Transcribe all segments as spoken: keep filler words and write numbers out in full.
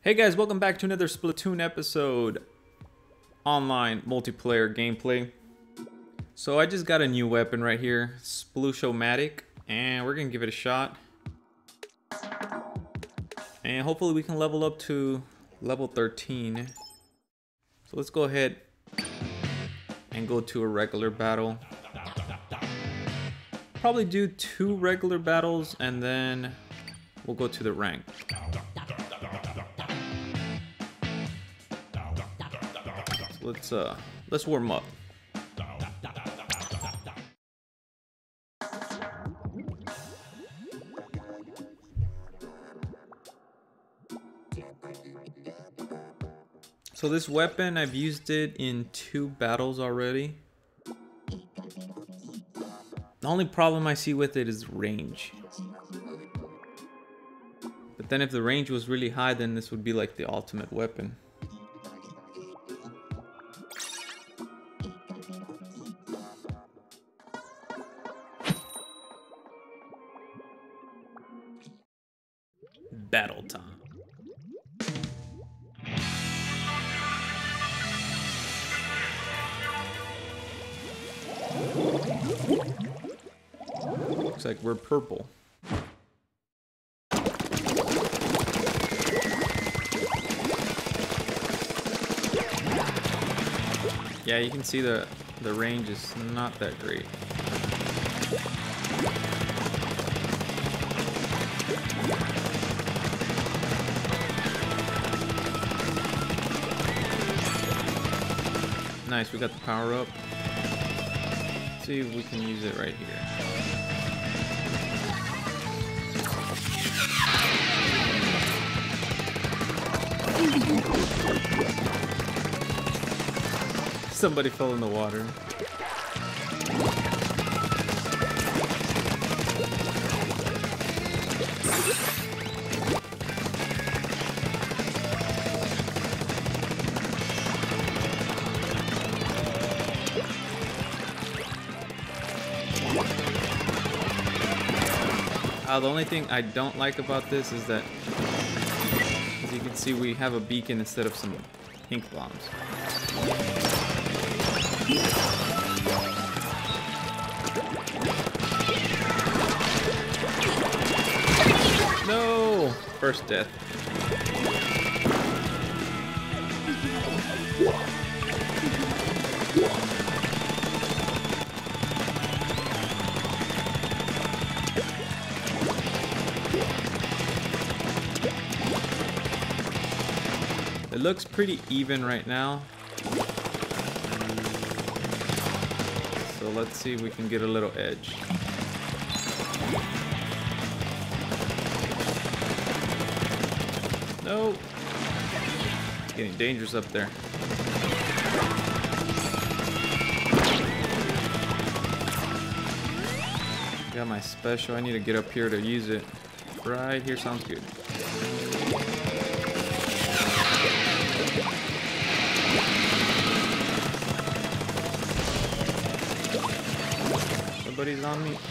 Hey guys, welcome back to another Splatoon episode. Online multiplayer gameplay. So I just got a new weapon right here, Splooshomatic, and we're gonna give it a shot. And hopefully we can level up to level thirteen. So let's go ahead and go to a regular battle. Probably do two regular battles and then we'll go to the rank. So let's uh let's warm up. So this weapon, I've used it in two battles already. The only problem I see with it is range. But then if the range was really high, then this would be like the ultimate weapon. Battle time. Looks like we're purple. Yeah, you can see the the range is not that great. Nice, we got the power up. Let's see if we can use it right here. Somebody fell in the water. Uh, the only thing I don't like about this is that, as you can see, we have a beacon instead of some pink bombs. No! First death. It looks pretty even right now. So let's see if we can get a little edge. No! It's getting dangerous up there. Got my special. I need to get up here to use it. Right here sounds good. Somebody's on me.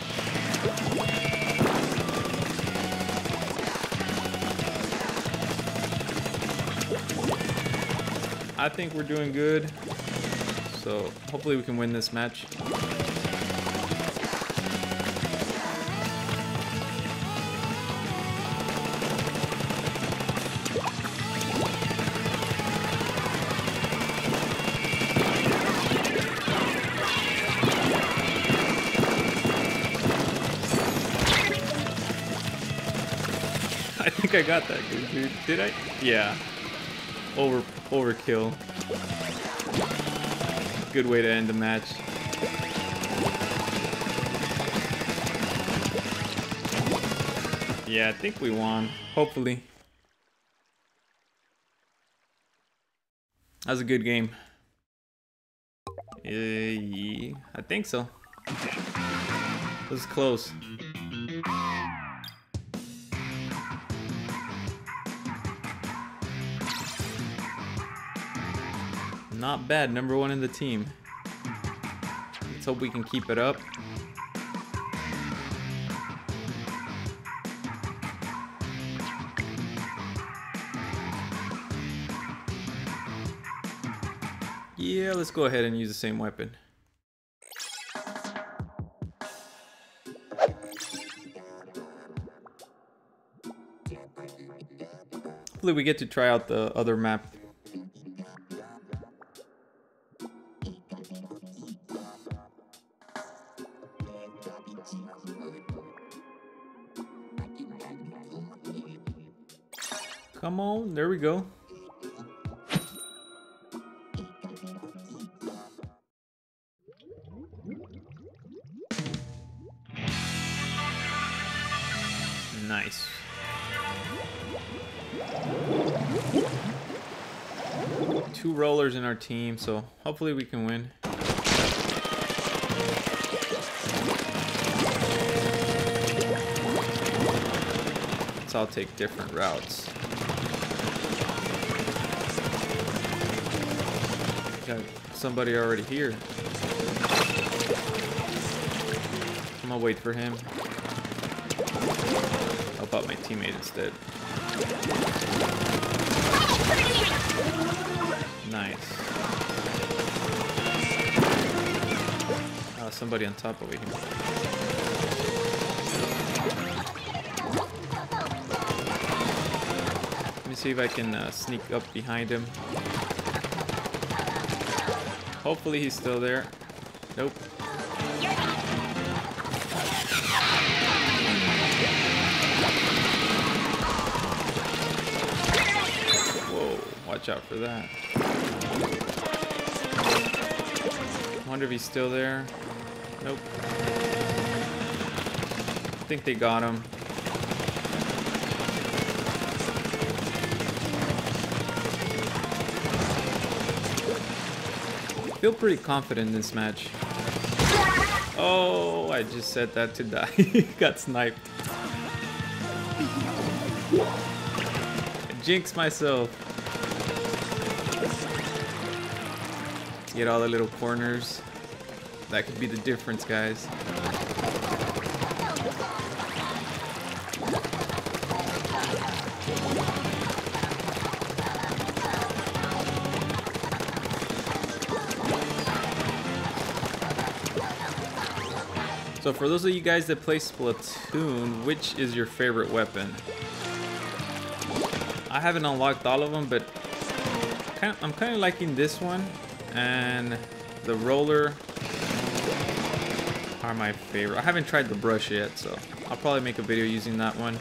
I think we're doing good. So hopefully we can win this match. I think I got that good, dude. Did I? Yeah. Over overkill. Good way to end the match. Yeah, I think we won. Hopefully. That was a good game. Uh, yeah, I think so. It was close. Not bad, number one in the team. Let's hope we can keep it up. Yeah, let's go ahead and use the same weapon. Hopefully we get to try out the other map. Come on, there we go. Nice. Two rollers in our team, so hopefully we can win. Let's all take different routes. Got somebody already here. I'm gonna wait for him. Help out my teammate instead. Nice. Oh, somebody on top over here. Let me see if I can uh, sneak up behind him. Hopefully he's still there. Nope. Whoa, watch out for that. Wonder if he's still there. Nope. I think they got him. I feel pretty confident in this match. Oh, I just said that to die. Got sniped. I jinxed myself. Get all the little corners. That could be the difference, guys. So for those of you guys that play Splatoon, which is your favorite weapon? I haven't unlocked all of them, but kind of, I'm kind of liking this one, and the roller are my favorite. I haven't tried the brush yet, so I'll probably make a video using that one.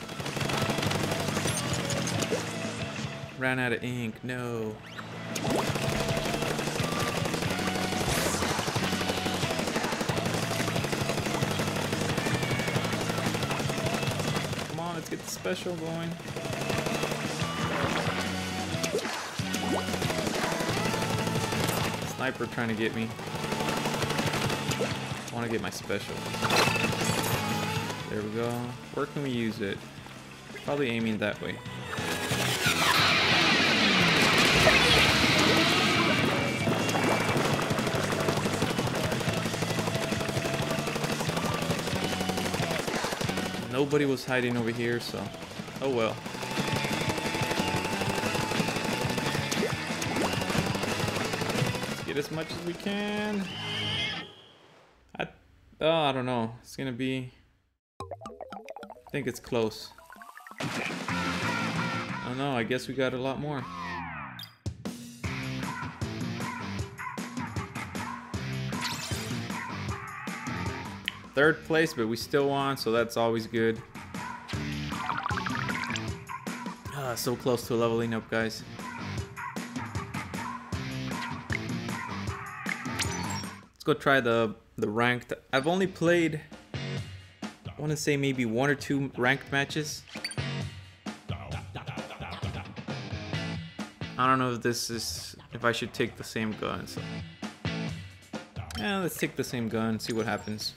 Ran out of ink, no. Come on, let's get the special going. Sniper trying to get me. I want to get my special. There we go. Where can we use it? Probably aiming that way. Nobody was hiding over here, so oh well. Let's get as much as we can. I, oh, I don't know. It's gonna be... I think it's close. Oh no, I guess we got a lot more. Third place, but we still won, so that's always good. Ah, so close to leveling up, guys. Let's go try the the ranked. I've only played, I want to say maybe one or two ranked matches. I don't know if this is, if I should take the same gun. So yeah, let's take the same gun, see what happens.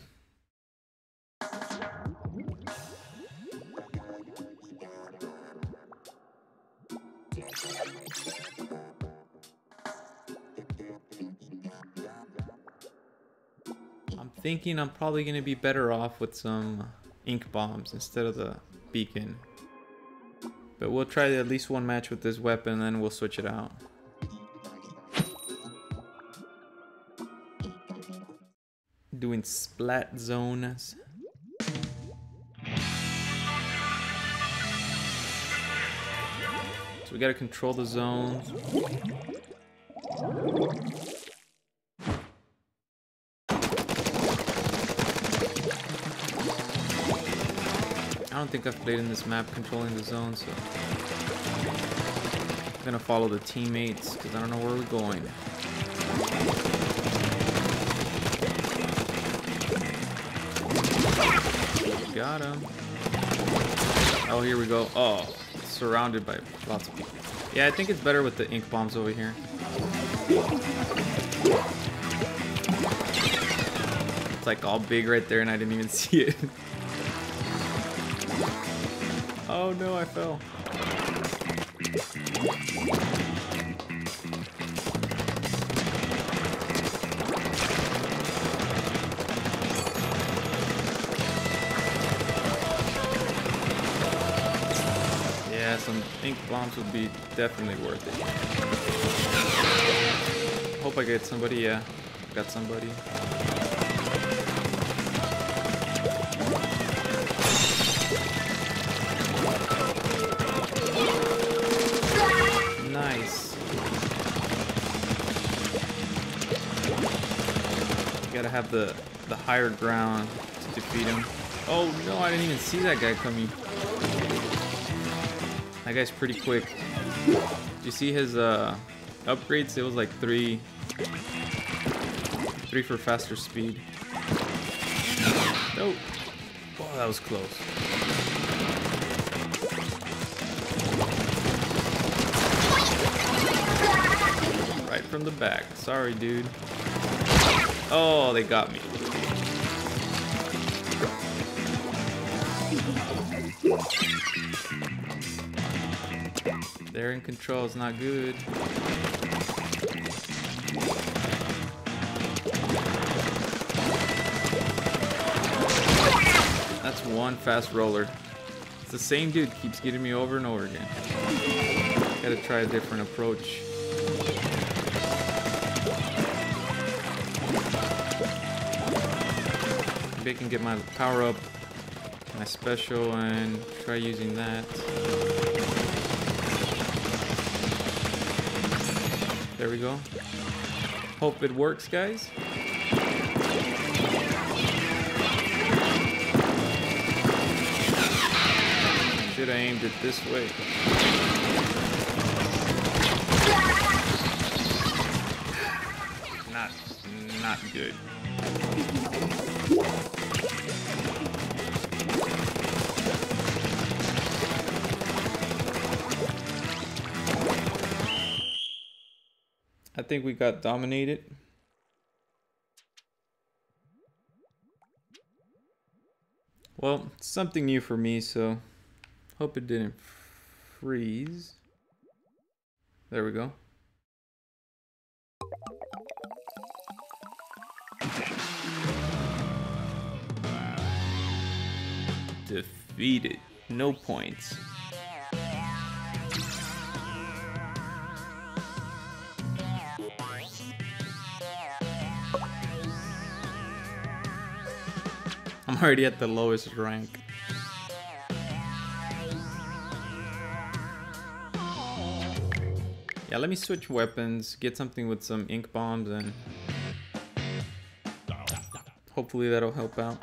I'm thinking I'm probably going to be better off with some ink bombs instead of the beacon. But we'll try at least one match with this weapon, and then we'll switch it out. Doing splat zones. So we gotta control the zones. I don't think I've played in this map controlling the zone, so I'm gonna follow the teammates because I don't know where we're going. Got him. Oh, here we go. Oh, surrounded by lots of people. Yeah, I think it's better with the ink bombs over here. It's like all big right there and I didn't even see it. Oh no, I fell. Yeah, some ink bombs would be definitely worth it. Hope I get somebody. Yeah, got somebody. Nice. You gotta have the the higher ground to defeat him. Oh no, I didn't even see that guy coming. That guy's pretty quick. Did you see his uh, upgrades? It was like three, three for faster speed. Nope. Oh, that was close. Right from the back. Sorry, dude. Oh, they got me. They're in control, it's not good. That's one fast roller. It's the same dude, keeps getting me over and over again. Gotta try a different approach. Maybe I can get my power up, my special, and try using that. There we go. Hope it works, guys. Should have aimed it this way. Not, not good. I think we got dominated. Well, it's something new for me, so hope it didn't freeze. There we go. Defeated. No points. I'm already at the lowest rank. Yeah, let me switch weapons, get something with some ink bombs, and hopefully that'll help out.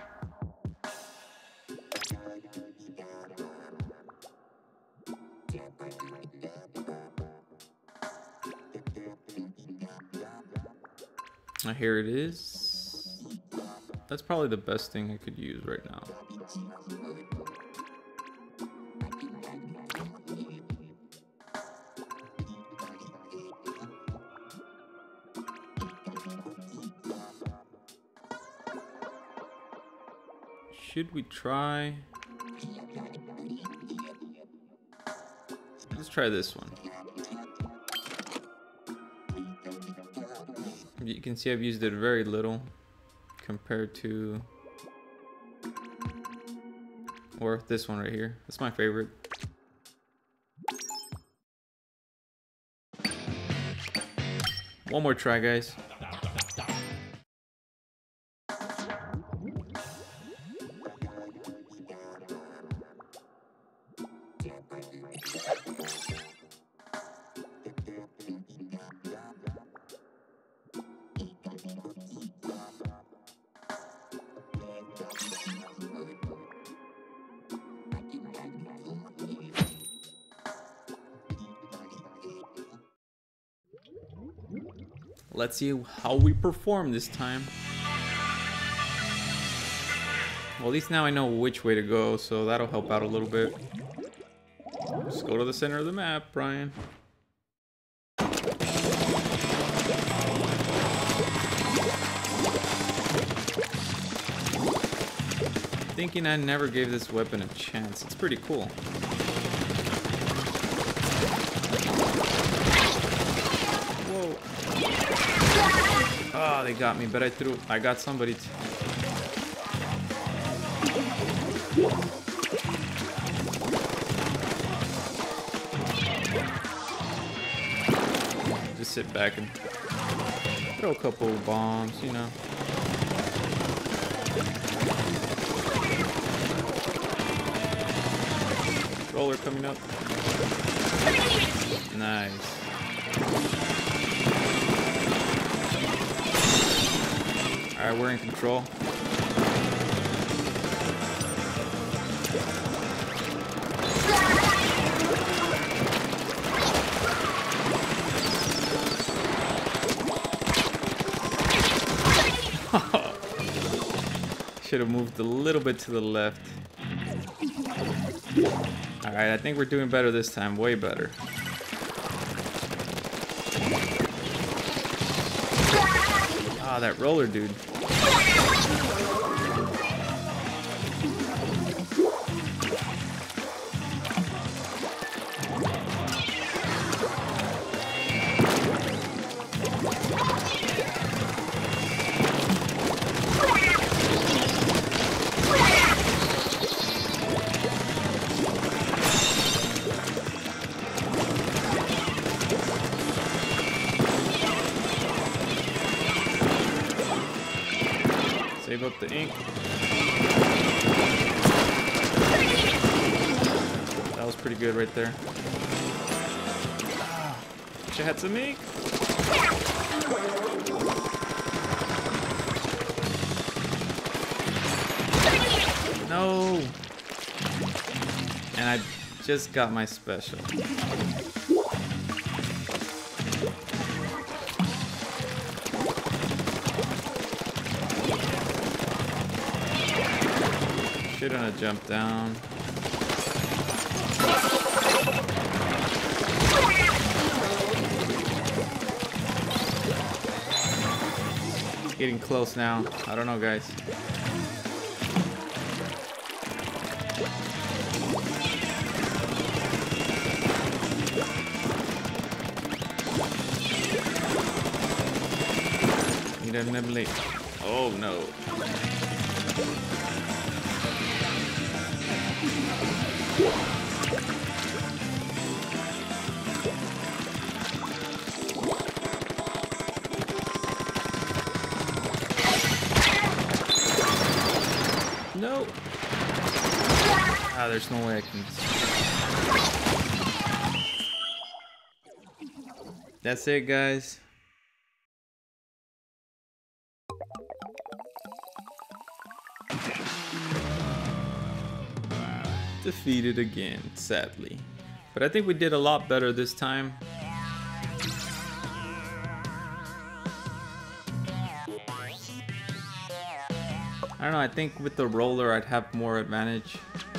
Now here it is. That's probably the best thing I could use right now. Should we try? Let's try this one. You can see I've used it very little compared to, or this one right here. That's my favorite. One more try, guys. Let's see how we perform this time. Well, at least now I know which way to go, so that'll help out a little bit. Just go to the center of the map, Brian. Thinking I never gave this weapon a chance. It's pretty cool. Whoa. Oh, they got me, but I threw... I got somebody... T Just sit back and throw a couple of bombs, you know. Roller coming up. Nice. Alright, we're in control. Should have moved a little bit to the left. Alright, I think we're doing better this time. Way better. Ah, that roller dude. Save up the ink. That was pretty good right there. Ah, wish I had some ink. No. And I just got my special. Shouldn't have jumped down. It's getting close now. I don't know, guys. Need a nibbly. Oh no. No. Ah, there's no way I can. That's it, guys. Defeated again, sadly. But I think we did a lot better this time. I don't know, I think with the roller I'd have more advantage.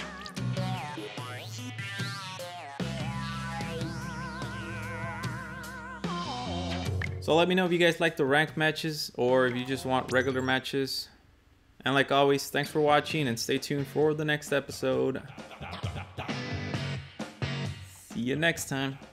So let me know if you guys like the ranked matches or if you just want regular matches. And like always, thanks for watching and stay tuned for the next episode. See you next time.